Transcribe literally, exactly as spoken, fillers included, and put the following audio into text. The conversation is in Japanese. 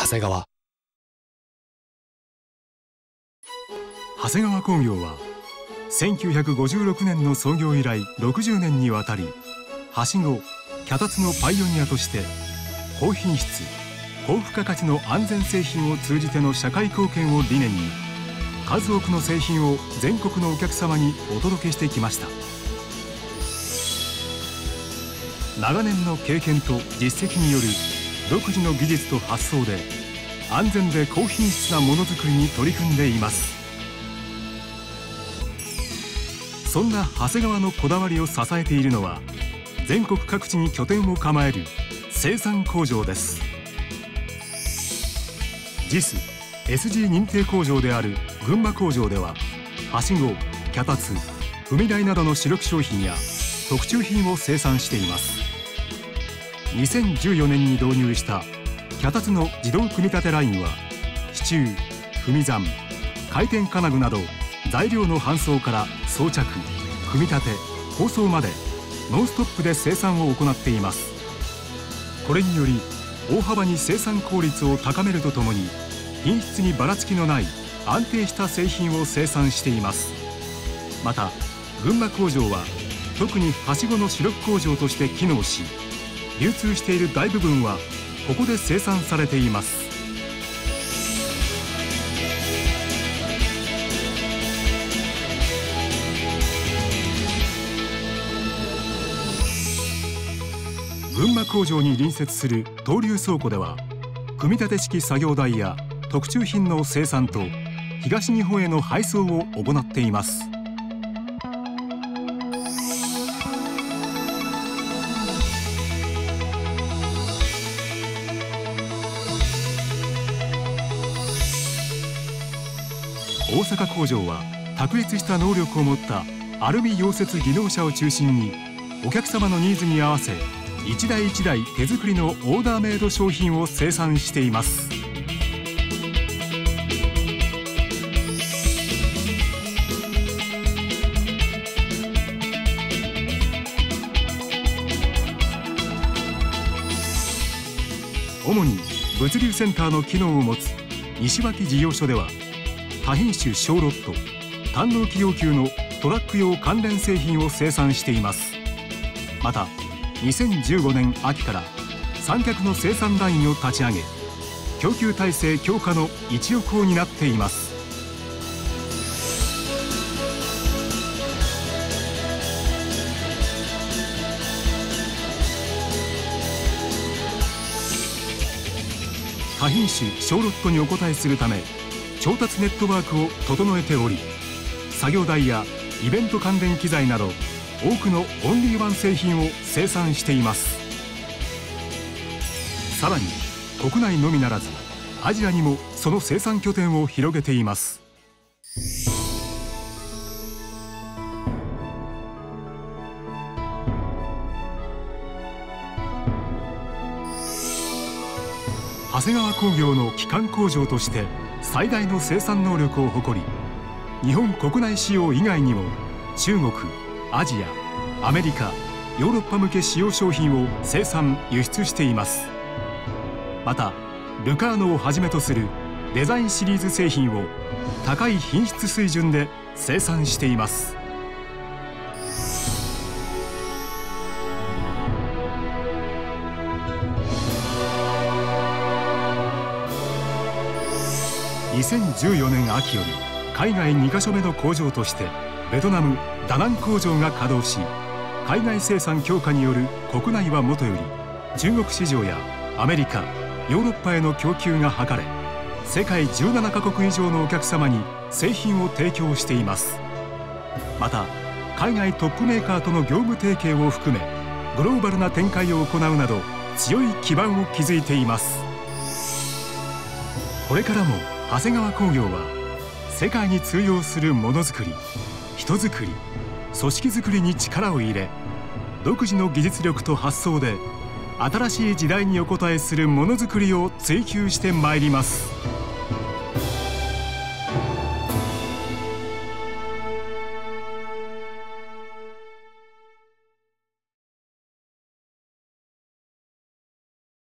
長谷川。 長谷川工業はせんきゅうひゃくごじゅうろくねんの創業以来ろくじゅうねんにわたり、はしご・脚立のパイオニアとして高品質・高付加価値の安全製品を通じての社会貢献を理念に、数多くの製品を全国のお客様にお届けしてきました。長年の経験と実績による独自の技術と発想で、安全で高品質なものづくりに取り組んでいます。そんな長谷川のこだわりを支えているのは、全国各地に拠点を構える生産工場です。 ジス エスジー 認定工場である群馬工場では、はしご、脚立、踏み台などの主力商品や特注品を生産しています。にせんじゅうよねんに導入した脚立の自動組み立てラインは、支柱、踏み算、回転金具など材料の搬送から装着、組み立て、包装までノンストップで生産を行っています。これにより大幅に生産効率を高めるとともに、品質にばらつきのない安定した製品を生産しています。また群馬工場は特にはしごの主力工場として機能し、流通している大部分はここで生産されています。群馬工場に隣接する東流倉庫では、組み立て式作業台や特注品の生産と東日本への配送を行っています。大阪工場は卓越した能力を持ったアルミ溶接技能者を中心に、お客様のニーズに合わせ一台一台手作りのオーダーメイド商品を生産しています。主に物流センターの機能を持つ西脇事業所では、多品種小ロット、単納期要求のトラック用関連製品を生産しています。またにせんじゅうごねん秋から三脚の生産ラインを立ち上げ、供給体制強化の一翼を担っています。多品種小ロットにお応えするため、調達ネットワークを整えており、作業台やイベント関連機材など多くのオンリーワン製品を生産しています。さらに国内のみならずアジアにもその生産拠点を広げています。長谷川工業の基幹工場として最大の生産能力を誇り、日本国内使用以外にも中国、アジア、アメリカ、ヨーロッパ向け使用商品を生産・輸出しています。またルカーノをはじめとするデザインシリーズ製品を高い品質水準で生産しています。にせんじゅうよねん秋より海外にかしょめの工場としてベトナム・ダナン工場が稼働し、海外生産強化による国内はもとより中国市場やアメリカ、ヨーロッパへの供給が図れ、世界じゅうななかこく以上のお客様に製品を提供しています。また海外トップメーカーとの業務提携を含め、グローバルな展開を行うなど強い基盤を築いています。これからも長谷川工業は世界に通用するものづくり、人づくり、組織づくりに力を入れ、独自の技術力と発想で新しい時代にお応えするものづくりを追求してまいります。